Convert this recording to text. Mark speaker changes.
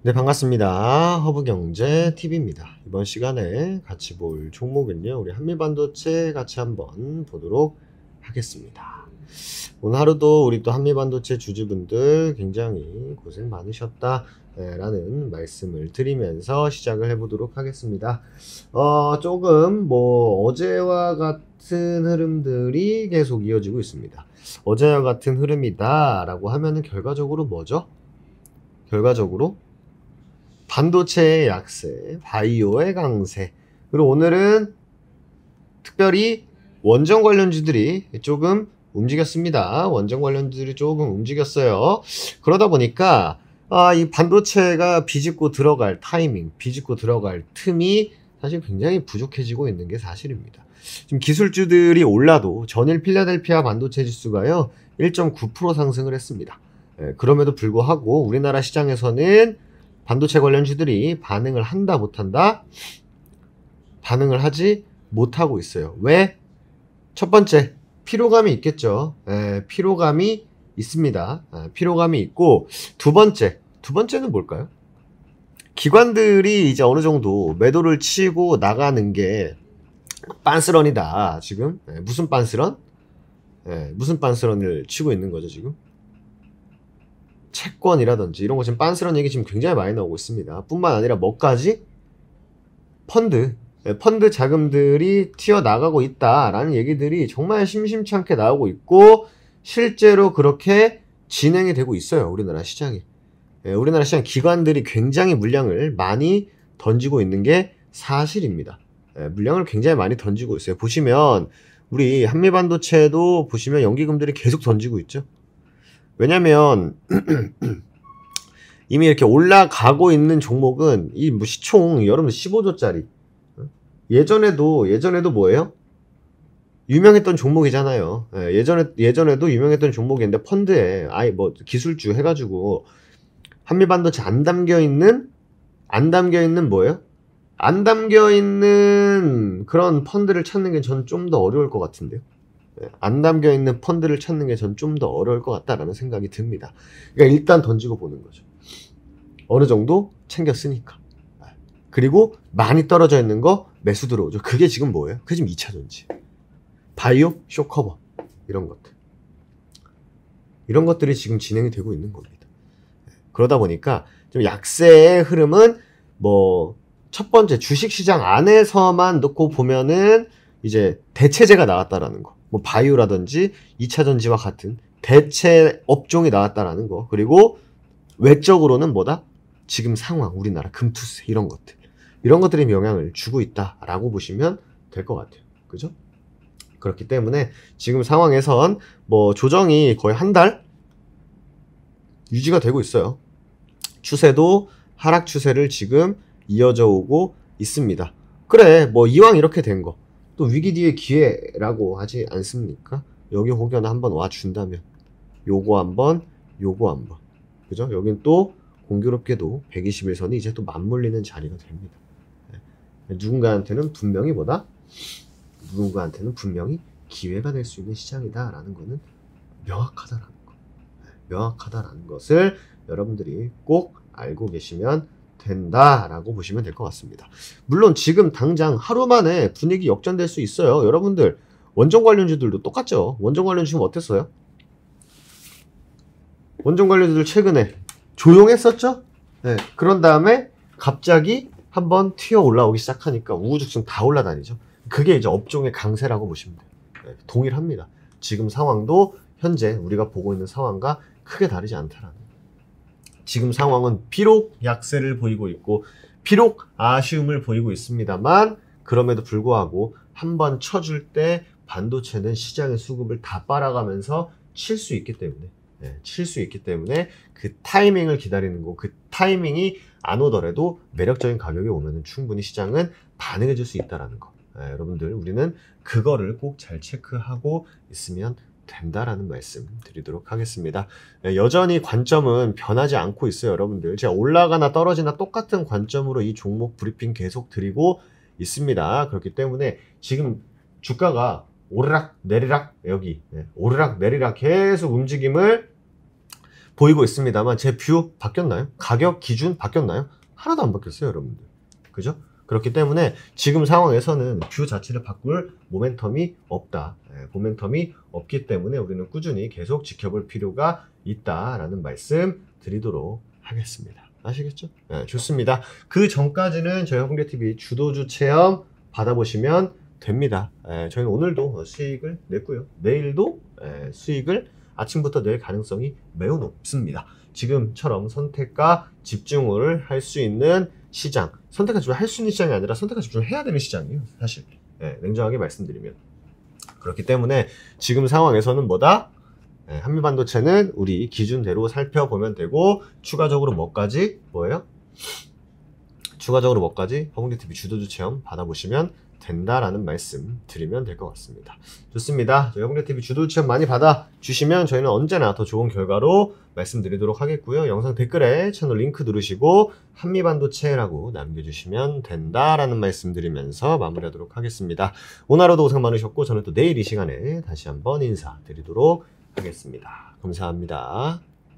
Speaker 1: 네, 반갑습니다. 허브경제TV입니다. 이번 시간에 같이 볼 종목은요, 우리 한미반도체 같이 한번 보도록 하겠습니다. 오늘 하루도 우리 또 한미반도체 주주분들 굉장히 고생 많으셨다 라는 말씀을 드리면서 시작을 해보도록 하겠습니다. 조금 어제와 같은 흐름들이 계속 이어지고 있습니다. 어제와 같은 흐름이다 라고 하면은 결과적으로 뭐죠? 결과적으로 반도체의 약세, 바이오의 강세. 그리고 오늘은 특별히 원전 관련주들이 조금 움직였습니다. 원전 관련주들이 조금 움직였어요. 그러다 보니까 이 반도체가 비집고 들어갈 타이밍, 비집고 들어갈 틈이 사실 굉장히 부족해지고 있는 게 사실입니다. 지금 기술주들이 올라도 전일 필라델피아 반도체 지수가요 1.9% 상승을 했습니다. 그럼에도 불구하고 우리나라 시장에서는 반도체 관련주들이 반응을 한다 못한다? 반응을 하지 못하고 있어요. 왜? 첫 번째, 피로감이 있겠죠. 피로감이 있습니다. 피로감이 있고, 두 번째는 뭘까요? 기관들이 이제 어느 정도 매도를 치고 나가는 게 빤스런이다. 지금 무슨 빤스런? 무슨 빤스런을 치고 있는 거죠 지금? 채권이라든지 이런 거 지금 빤스런 얘기 지금 굉장히 많이 나오고 있습니다. 뿐만 아니라 뭐까지? 펀드 자금들이 튀어나가고 있다라는 얘기들이 정말 심심치 않게 나오고 있고 실제로 그렇게 진행이 되고 있어요. 우리나라 시장이. 우리나라 시장 기관들이 굉장히 물량을 많이 던지고 있는 게 사실입니다. 물량을 굉장히 많이 던지고 있어요. 보시면 우리 한미반도체도 보시면 연기금들이 계속 던지고 있죠. 왜냐면 이미 이렇게 올라가고 있는 종목은 이 시총 여러분 15조짜리 예전에도 뭐예요? 유명했던 종목이잖아요. 예전에도 유명했던 종목인데 펀드에 기술주 해가지고 한미반도체 안 담겨있는 뭐예요? 안 담겨있는 그런 펀드를 찾는 게 전 좀 더 어려울 것 같은데요. 안 담겨있는 펀드를 찾는 게 전 좀 더 어려울 것 같다라는 생각이 듭니다. 그러니까 일단 던지고 보는 거죠. 어느 정도 챙겼으니까. 그리고 많이 떨어져 있는 거 매수 들어오죠. 그게 지금 뭐예요? 그게 지금 2차전지. 바이오, 쇼커버 이런 것들. 이런 것들이 지금 진행이 되고 있는 겁니다. 그러다 보니까 좀 약세의 흐름은 첫 번째 주식시장 안에서만 놓고 보면은 이제 대체제가 나왔다라는 거. 바이오라든지 2차전지와 같은 대체 업종이 나왔다라는 거. 그리고 외적으로는 뭐다? 지금 상황, 우리나라 금투세 이런 것들. 이런 것들이 영향을 주고 있다라고 보시면 될 것 같아요. 그죠? 그렇기 때문에 지금 상황에선 조정이 거의 한 달 유지가 되고 있어요. 추세도 하락 추세를 지금 이어져 오고 있습니다. 그래, 이왕 이렇게 된 거. 또 위기 뒤에 기회라고 하지 않습니까? 여기 혹여나 한번 와준다면 요거 한번 그죠? 여긴 또 공교롭게도 121선이 이제 또 맞물리는 자리가 됩니다. 누군가한테는 분명히 기회가 될 수 있는 시장이다 라는 거는 명확하다라는 것을 여러분들이 꼭 알고 계시면 된다라고 보시면 될 것 같습니다. 물론 지금 당장 하루 만에 분위기 역전될 수 있어요. 여러분들 원전 관련주들도 똑같죠. 원전 관련주 지금 어땠어요? 원전 관련주들 최근에 조용했었죠? 네. 그런 다음에 갑자기 한번 튀어 올라오기 시작하니까 우후죽순 다 올라다니죠. 그게 이제 업종의 강세라고 보시면 돼요. 네. 동일합니다. 지금 상황도 현재 우리가 보고 있는 상황과 크게 다르지 않다라는. 지금 상황은 비록 약세를 보이고 있고 비록 아쉬움을 보이고 있습니다만 그럼에도 불구하고 한번 쳐줄 때 반도체는 시장의 수급을 다 빨아가면서 칠 수 있기 때문에 그 타이밍을 기다리는 거, 그 타이밍이 안 오더라도 매력적인 가격이 오면 충분히 시장은 반응해 줄 수 있다는 거. 여러분들 우리는 그거를 꼭 잘 체크하고 있으면 된다라는 말씀 드리도록 하겠습니다. 여전히 관점은 변하지 않고 있어요. 여러분들 제가 올라가나 떨어지나 똑같은 관점으로 이 종목 브리핑 계속 드리고 있습니다. 그렇기 때문에 지금 주가가 오르락 내리락 오르락 내리락 계속 움직임을 보이고 있습니다만 제 뷰 바뀌었나요? 가격 기준 바뀌었나요? 하나도 안 바뀌었어요, 여러분들. 그죠? 그렇기 때문에 지금 상황에서는 뷰 자체를 바꿀 모멘텀이 없다. 모멘텀이 없기 때문에 우리는 꾸준히 계속 지켜볼 필요가 있다라는 말씀 드리도록 하겠습니다. 아시겠죠? 좋습니다. 그 전까지는 저희 홍대TV 주도주 체험 받아보시면 됩니다. 저희는 오늘도 수익을 냈고요. 내일도 수익을 아침부터 낼 가능성이 매우 높습니다. 지금처럼 선택과 집중을 할 수 있는 시장, 선택과 집중을 할 수 있는 시장이 아니라 선택과 집중을 해야 되는 시장이에요, 사실. 냉정하게 말씀드리면. 그렇기 때문에 지금 상황에서는 뭐다? 한미반도체는 우리 기준대로 살펴보면 되고, 추가적으로 뭐까지? 뭐예요? 추가적으로 뭐까지? 홍대TV 주도주 체험 받아보시면 된다라는 말씀 드리면 될 것 같습니다. 좋습니다. 저희 홍대TV 주도주 체험 많이 받아주시면 저희는 언제나 더 좋은 결과로 말씀드리도록 하겠고요. 영상 댓글에 채널 링크 누르시고 한미반도체라고 남겨주시면 된다라는 말씀 드리면서 마무리하도록 하겠습니다. 오늘 하루도 고생 많으셨고 저는 또 내일 이 시간에 다시 한번 인사드리도록 하겠습니다. 감사합니다.